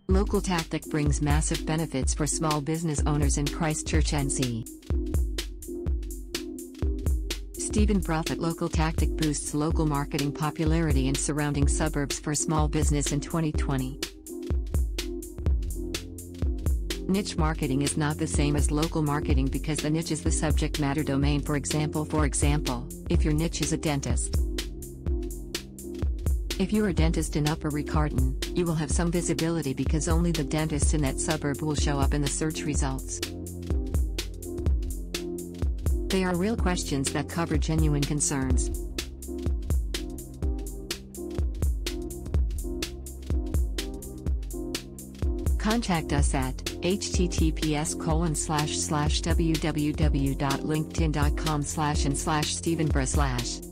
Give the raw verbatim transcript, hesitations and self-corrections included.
LOCALTACTIC brings massive benefits for small business owners in Christchurch, N Z. Stephen Profit LOCALTACTIC boosts local marketing popularity in surrounding suburbs for small business in twenty twenty. Niche marketing is not the same as local marketing because the niche is the subject matter domain. For example, for example, if your niche is a dentist. If you're a dentist in Upper Ricarton, you will have some visibility because only the dentists in that suburb will show up in the search results. They are real questions that cover genuine concerns. Contact us at https colon slash slash www dot linkedin dot com slash and slash Stephen Bra slash